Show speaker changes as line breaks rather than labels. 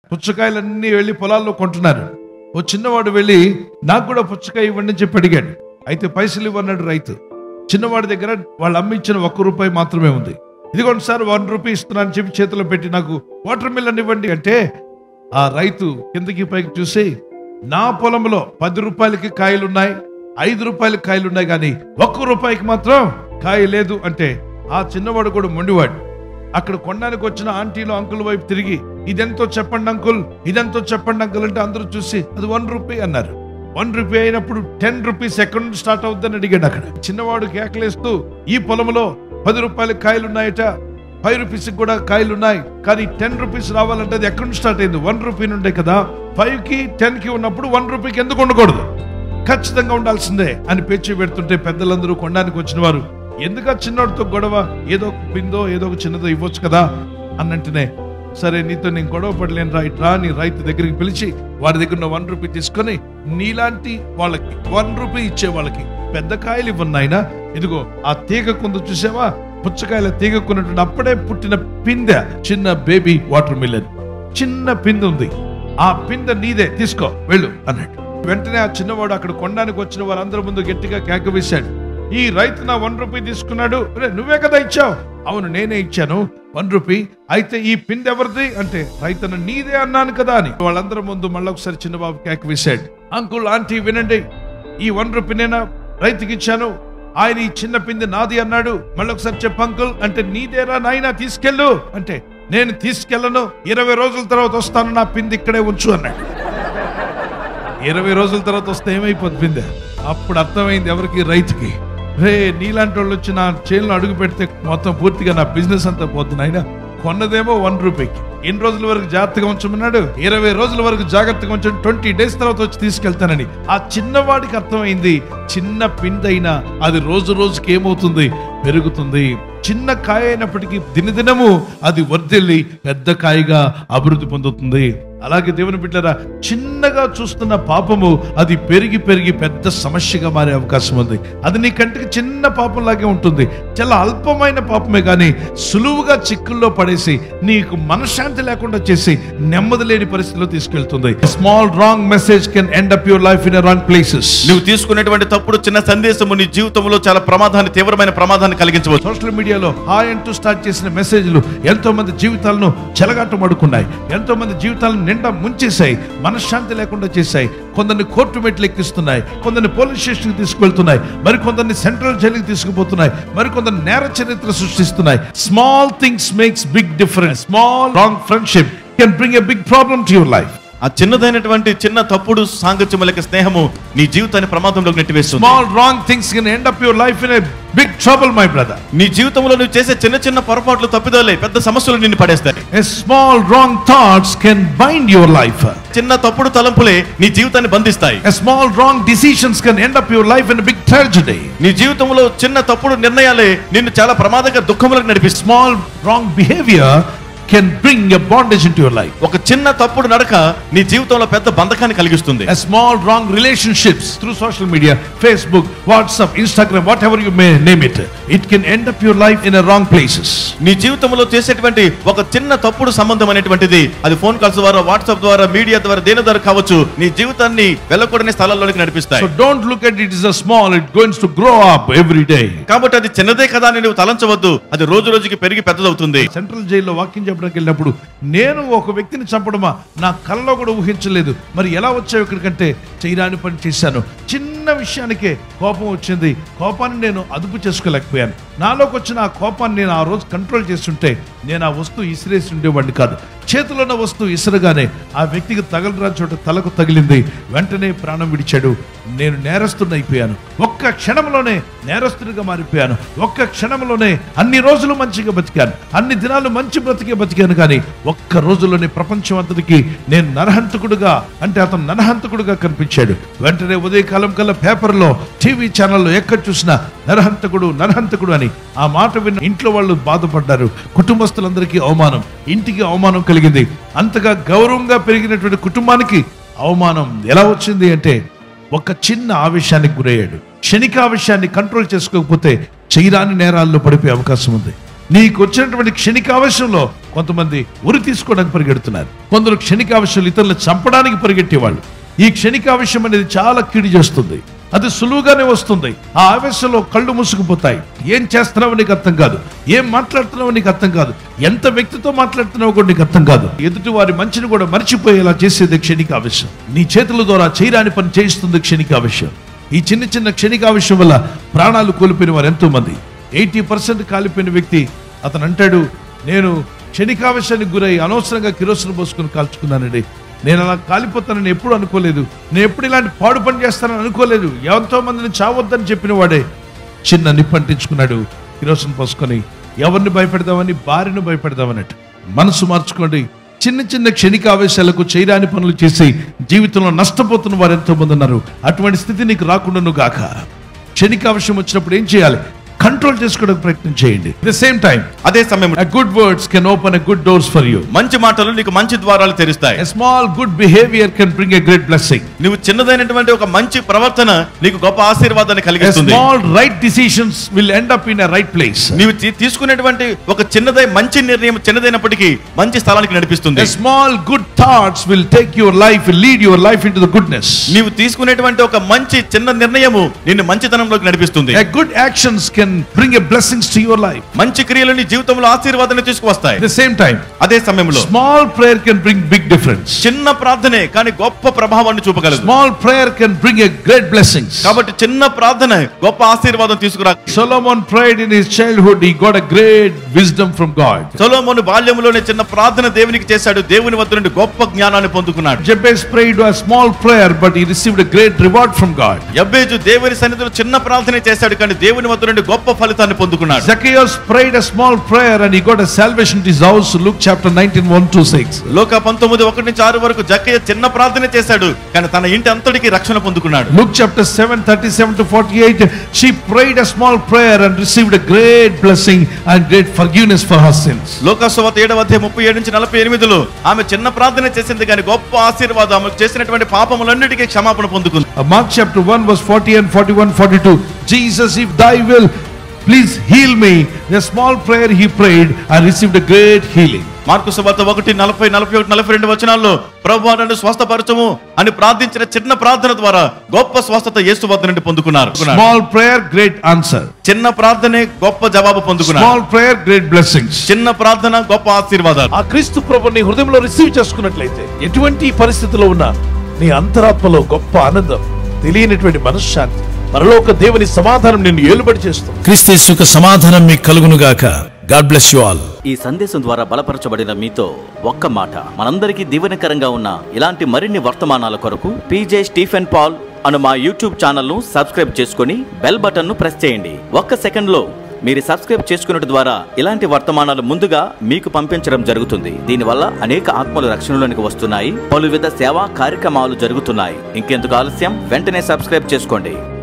పుచ్చకాయలన్నీ వెళ్ళి పొలాల్లో కొంటున్నారు. ఓ చిన్నవాడు వెళ్ళి నాకు కూడా పుచ్చకాయ ఇవ్వండి అని చెప్పి అడిగాడు. అయితే పైసలు ఇవ్వన్నాడు రైతు. చిన్నవాడి దగ్గర వాళ్ళు అమ్మించిన ₹1 మాత్రమే ఉంది. ఇదిగోండి సార్ ₹1 ఇస్తున్నాను చెప్పి చేతిలో పెట్టి నాకు వాటర్ మిలన్ ఇవ్వండి అంటే ఆ రైతు కిందకి పైకి చూసి, నా పొలంలో ₹10 కాయలున్నాయి, ₹5 కాయలున్నాయి, కానీ ₹1 మాత్రం కాయ లేదు అంటే ఆ చిన్నవాడు కూడా మొండివాడు. అక్కడ కొనడానికి వచ్చిన ఆంటీలు అంకుల్ వైపు తిరిగి, ఇదెంతో చెప్పండి అంకుల్, ఇదెంతో చెప్పండి అంకుల్ అంటే అందరూ చూసి అది ₹1 అన్నారు. ₹1 అయినప్పుడు ₹10 ఎక్కడి నుంచి స్టార్ట్ అవుతుందని అడిగాడు. అక్కడ చిన్నవాడు కేకలేస్తూ, ఈ పొలంలో ₹10 కాయలున్నాయట, ₹5 కూడా కాయలున్నాయి, కానీ ₹10 రావాలంటే అది ఎక్కడి నుంచి స్టార్ట్ అయింది? ₹1 నుండే కదా. 5కి 10కి ఉన్నప్పుడు ₹1 ఎందుకు ఉండకూడదు? ఖచ్చితంగా ఉండాల్సిందే అని పేచి పెడుతుంటే పెద్దలందరూ కొనడానికి వచ్చిన వారు, ఎందుకు చిన్నోడితో గొడవ, ఏదో ఒక పిందో ఏదో ఒక చిన్నదో ఇవ్వచ్చు కదా అన్నంటనే, సరే నీతో నేను గొడవ పడలేను రా, ఇట్రా నీ రైతు దగ్గరికి పిలిచి వారి దగ్గర ఉన్న ₹1 తీసుకొని నీలాంటి వాళ్ళకి ₹1 ఇచ్చే వాళ్ళకి పెద్ద కాయలు ఇవ్వన్నాయినా, ఇదిగో ఆ తీగ కొంత చూసావా, పుచ్చకాయల తీగ కొన్నటువంటి అప్పుడే పుట్టిన పిందె, చిన్న బేబీ వాటర్ మిలన్, చిన్న పిందె ఉంది, ఆ పిందె నీదే, తీసుకో వెళ్ళు అన్నాడు. వెంటనే ఆ చిన్నవాడు అక్కడ కొనడానికి వచ్చిన వారందరి ముందు గట్టిగా కేక వేశాడు, ఈ రైతు నా ₹1 తీసుకున్నాడు, నువ్వే కదా ఇచ్చావు? అవును నేనే ఇచ్చాను ₹1. అయితే ఈ పిందె ఎవరిది అంటే రైతు నీదే అన్నాను కదా అని వాళ్ళందరి ముందు మళ్ళీ ఒకసారి చిన్నబాబు కేక వేశాడు, అంకుల్ ఆంటీ వినండి, ఈ ₹1 నేనా రైతుకి ఇచ్చాను, ఆయన ఈ చిన్న పిందె నాది అన్నాడు, మళ్ళీ ఒకసారి చెప్పు అంకుల్ అంటే నీదేరా నాయనా తీసుకెళ్ళు అంటే నేను తీసుకెళ్ళను, 20 రోజుల తర్వాత వస్తాను, నా పిందె ఇక్కడే ఉంచు అన్నాడు. 20 రోజుల తర్వాత వస్తే ఏమైపోద్ది పిందె? అప్పుడు అర్థమైంది ఎవరికి? రైతుకి. నీలాంటి వాళ్ళు వచ్చి నా చేనులో అడుగు పెడితే మొత్తం పూర్తిగా నా బిజినెస్ అంతా పోతుంది. ఆయన కొన్నదేమో ₹1. ఎన్ని రోజుల వరకు జాగ్రత్తగా ఉంచమన్నాడు? 20 రోజుల వరకు జాగ్రత్తగా ఉంచండి, 20 డేస్ తర్వాత వచ్చి తీసుకెళ్తానని. ఆ చిన్నవాడికి అర్థమైంది, చిన్న పిందైనా అది రోజు రోజుకి ఏమవుతుంది? పెరుగుతుంది. చిన్న కాయ అయినప్పటికీ దినదినము అది వర్ధిల్లి పెద్ద కాయగా అభివృద్ధి పొందుతుంది. అలాగే దేవుని బిడ్డలారా, చిన్నగా చూస్తున్న పాపము అది పెరిగి పెరిగి పెద్ద సమస్యగా మారే అవకాశం ఉంది. అది నీ కంటికి చిన్న పాపంలాగే ఉంటుంది, చాలా అల్పమైన పాపమే, కానీ సులువుగా చిక్కుల్లో పడేసి నీకు మనశ్శాంతి లేకుండా చేసి నెమ్మది లేని పరిస్థితిలో తీసుకెళ్తుంది. Small wrong message can end up your life in wrong places.
నువ్వు తీసుకునేటువంటి తప్పుడు చిన్న సందేశము నీ జీవితంలో చాలా ప్రమాదాన్ని, తీవ్రమైన ప్రమాదాన్ని కలిగించవచ్చు.
సోషల్ మీడియాలో హాయ్ అంటూ స్టార్ట్ చేసిన మెసేజ్లు ఎంతో మంది జీవితాలను చెలగాటమాడుకున్నాయి, ఎంతో మంది జీవితాలను నిండా ముంచేశాయి, మనశ్శాంతి లేకుండా చేశాయి. కొందరిని కోర్టు మెట్లు ఎక్కిస్తున్నాయి, కొందరిని పోలీస్ స్టేషన్కి తీసుకువెళ్తున్నాయి, మరికొందరిని సెంట్రల్ జైలుకి తీసుకుపోతున్నాయి, మరికొందరు నేర చరిత్ర సృష్టిస్తున్నాయి. Small things makes big difference. Small wrong friendship can bring a big problem to your life.
ఆ చిన్నదైనటువంటి చిన్న తప్పుడు సాంగత్యం లేక స్నేహము నీ జీవితాన్ని ప్రమాదంలోకి నెట్టివేస్తుంది.
Small wrong things can end up your life in a big trouble my brother.
నీ జీవితంలో నువ్వు చేసే చిన్న చిన్న పొరపాట్లు, తప్పిదాలే పెద్ద సమస్యలు నిన్ను పడేస్తాయి.
A small wrong thoughts can bind your life.
చిన్న తప్పుడు తలంపులే నీ జీవితాన్ని బంధిస్తాయి.
A small wrong decisions can end up your life in a big tragedy.
నీ జీవితంలో చిన్న తప్పుడు నిర్ణయాలే నిన్ను చాలా ప్రమాదకర దుఃఖములకు నడిపిస్తాయి.
Small wrong behavior can bring a bondage into your life.
ఒక చిన్న తప్పుడు నడక నీ జీవితంలో పెద్ద బంధకాన్ని కలిగిస్తుంది.
A small wrong relationships through social media, Facebook, WhatsApp, Instagram, whatever you may name it, it can end up your life in a wrong places.
నీ జీవితంలో చేసేటువంటి ఒక చిన్న తప్పుడు సంబంధం అనేటువంటిది అది ఫోన్ కాల్స్ ద్వారా, వాట్సాప్ ద్వారా, మీడియా ద్వారా, దేని ద్వారా కావచ్చు, నీ జీవితాన్ని వెళ్ళకూడని స్థలాల్లోకి నడిపిస్తాయి.
So don't look at it as a small, it going to grow up every day.
కాబట్టి అది చిన్నదే కదా అని నువ్వు తలంచవద్దు, అది రోజు రోజుకి పెరిగి పెద్దదవుతుంది.
సెంట్రల్ జైల్లో వాకింగ్ వెళ్ళినప్పుడు నేను ఒక వ్యక్తిని చంపడమా నా కల్లో కూడా ఊహించలేదు, మరి ఎలా వచ్చావు ఇక్కడికంటే చేయరాని పని చేశాను, చిన్న విషయానికే కోపం వచ్చింది, కోపాన్ని నేను అదుపు చేసుకోలేకపోయాను, నాలోకి వచ్చిన ఆ కోపాన్ని నేను ఆ రోజు కంట్రోల్ చేస్తుంటే నేను ఆ వస్తువు ఇసిరేసి ఉండేవాడిని కాదు. చేతిలో ఉన్న వస్తువు ఇసరగానే ఆ వ్యక్తికి తగలరా చోట తలకు తగిలింది, వెంటనే ప్రాణం విడిచాడు. నేను నేరస్తుడిని అయిపోయాను, ఒక్క క్షణంలోనే నేరస్తుడిగా మారిపోయాను, ఒక్క క్షణంలోనే అన్ని రోజులు మంచిగా బతికాను, అన్ని దినాలు మంచి బతికాను, కానీ ఒక్క రోజులోనే ప్రపంచం అంతటికి నేను నరహంతకుడుగా, అంటే అతను నరహంతకుడుగా కనిపించాడు. వెంటనే ఉదయకాలం కల్లా పేపర్లో, టీవీ ఛానల్లో ఎక్కడ చూసినా నరహంతకుడు అని ఆ మాట విన్న ఇంట్లో వాళ్ళు బాధపడ్డారు, కుటుంబస్తులందరికీ అవమానం, ఇంటికి అవమానం కలిగింది. అంతగా గౌరవంగా పెరిగినటువంటి కుటుంబానికి అవమానం ఎలా వచ్చింది అంటే ఒక చిన్న ఆవేశానికి గురయ్యాడు. క్షణిక ఆవేశాన్ని కంట్రోల్ చేసుకోకపోతే చేయరాని నేరాల్లో పడిపోయే అవకాశం ఉంది. నీకు వచ్చినటువంటి క్షణికావేశంలో కొంతమంది ఉరి తీసుకోవడానికి పరిగెడుతున్నారు, కొందరు క్షణికావేశంలో ఇతరులు చంపడానికి పరిగెట్టేవాళ్ళు. ఈ క్షణికావేశం అనేది చాలా కీడు చేస్తుంది, అది సులువుగానే వస్తుంది. ఆ ఆవేశంలో కళ్ళు మూసుకుపోతాయి. ఏం చేస్తున్నావో నీకు అర్థం కాదు, ఏం మాట్లాడుతున్నావో నీకు అర్థం కాదు, ఎంత వ్యక్తితో మాట్లాడుతున్నావో కూడా నీకు అర్థం కాదు. ఎదుటి వారి మంచిని కూడా మర్చిపోయేలా చేసేది క్షణికావేశం. నీ చేతుల ద్వారా చేయరాని పని చేయిస్తుంది క్షణికావేశం. ఈ చిన్న చిన్న క్షణికావేశం వల్ల ప్రాణాలు కోల్పోయిన వారు ఎంతో మంది. 80% కాలిపోయిన వ్యక్తి అతను అంటాడు, నేను క్షణికావేశానికి గురై అనవసరంగా కిరోసిన్ పోసుకుని కాల్చుకున్నానండి, నేను అలా కాలిపోతానని ఎప్పుడు అనుకోలేదు, నేను ఎప్పుడు ఇలాంటి పాడు పని చేస్తానని అనుకోలేదు, ఎంతో మందిని చావొద్దని చెప్పిన వాడే చిన్న నిప్పంటించుకున్నాడు కిరోసిన్ పోసుకొని. ఎవరిని భయపెడదామని? భార్యను భయపెడదామన్నట్టు. మనసు మార్చుకోండి. చిన్న చిన్న క్షణికావేశాలకు చేయరాని పనులు చేసి జీవితంలో నష్టపోతున్న వారు ఎంతో మంది ఉన్నారు. అటువంటి స్థితి నీకు రాకుండా గాక. క్షణికావేశం వచ్చినప్పుడు ఏం చేయాలి? కంట్రోల్ చేసుకోవడానికి ప్రయత్నం చేయండి. ద సేమ్ టైం,
అదే సమయం,
a good words can open a good doors for you.
మంచి మాటలు నీకు మంచి ద్వారాలు తెరుస్తాయి.
A small good behavior can bring a great blessing.
నువ్వు చిన్నదైనటువంటి ఒక మంచి ప్రవర్తన నీకు గొప్ప ఆశీర్వాదాన్ని
A
కలిగిస్తుంది.
small right decisions will end up in a right place.
నీవు తీసుకునేటువంటి ఒక మంచి నిర్ణయం చిన్నదైనప్పటికీ మంచి స్థలానికి నడిపిస్తుంది.
A small good thoughts will take your life, will lead your life into the goodness.
నీవు తీసుకునేటువంటి ఒక చిన్న నిర్ణయము నిన్ను మంచితనంలోకి నడిపిస్తుంది.
A good actions can bring a blessings to your life.
మంచి క్రియలు నీ జీవితంలో ఆశీర్వాదాన్ని తీసుకువస్తాయి.
At the same time,
అదే సమయంలో
small prayer can bring big difference.
చిన్న ప్రార్థనే కానీ గొప్ప ప్రభావాన్ని చూపగలదు.
Small prayer can bring a great blessings.
కాబట్టి చిన్న ప్రార్థన గొప్ప ఆశీర్వాదం తీసుకురా.
Solomon prayed in his childhood, he got a great wisdom from God.
సొలొమోను బాల్యములోనే చిన్న ప్రార్థన దేవునికి చేశాడు, దేవుని వద్ద నుండి గొప్ప జ్ఞానాన్ని పొందుకున్నాడు.
Jabez prayed a small prayer but he received a great reward from God.
యబ్బేజు దేవుని సన్నిధిలో చిన్న ప్రార్థన చేశాడు కానీ దేవుని వద్ద నుండి గొప్ప ఫలితాన్ని పొందుకున్నాడు.
Zacchaeus prayed a small prayer and he got a salvation to his house. Luke chapter 19:1-6.
లోక 19:1-6 వరకు జక్కయ్య చిన్న ప్రార్థన చేశాడు కానీ తన ఇంటి అంతటికి రక్షణ పొందుకున్నాడు.
Luke chapter 7:37-48, she prayed a small prayer and received a great blessing and great forgiveness for her sins.
లోక సువార్త 7:37-48 ఆమె చిన్న ప్రార్థన చేసింది కానీ గొప్ప ఆశీర్వాదం, ఆమె చేసినటువంటి పాపములన్నిటికీ క్షమాపణ పొందుకుంది.
Mark chapter 1:40 and 41-42, Jesus, if thy will, please heal me. A small prayer he prayed and received a great healing.
Mark సువార్త 1:40-41-42 వచనాల్లో ప్రభువా నన్ను స్వస్థపరచుము అని ప్రార్థించిన చిన్న ప్రార్థన ద్వారా గొప్ప స్వస్థత యేసు వద్ద నుండి పొందుకున్నారు.
Small prayer, great answer.
చిన్న ప్రార్థనే గొప్ప జవాబు పొందుకున్నారు.
Small prayer, great blessings.
చిన్న ప్రార్థన గొప్ప ఆశీర్వాదాలు.
ఆ క్రీస్తు ప్రభుని హృదయంలో రిసీవ్ చేసుకున్నట్లయితే ఎటువంటి పరిస్థితిలో ఉన్నా నీ అంతరాత్మలో గొప్ప ఆనందం, తెలియనటువంటి మనశ్శాంతి, పరలోక దేవుని సమాధానం నిన్ను ఏలుబడి చేస్తుంది.
క్రీస్తు యేసు సమాధానం మీకు కలుగును గాక. God bless you all.
ఈ సందేశం ద్వారా బలపరచబడిన మీతో ఒక్క మాట, మనందరికీ దీవెనకరంగా ఉన్న ఇలాంటి మరిన్ని వర్తమానాల కొరకు పీజే స్టీఫెన్ పాల్ అను మా యూట్యూబ్ ఛానల్ ను సబ్స్క్రైబ్ చేసుకుని బెల్ బటన్ ను ప్రెస్ చేయండి. ఒక్క సెకండ్ లో మీరు సబ్స్క్రైబ్ చేసుకున్నట్టు ద్వారా ఇలాంటి వర్తమానాలు ముందుగా మీకు పంపించడం జరుగుతుంది. దీనివల్ల అనేక ఆత్మలు రక్షణలోనికి వస్తున్నాయి, పలు విధ సేవా కార్యక్రమాలు జరుగుతున్నాయి. ఇంకెందుకు ఆలస్యం, వెంటనే సబ్స్క్రైబ్ చేసుకోండి.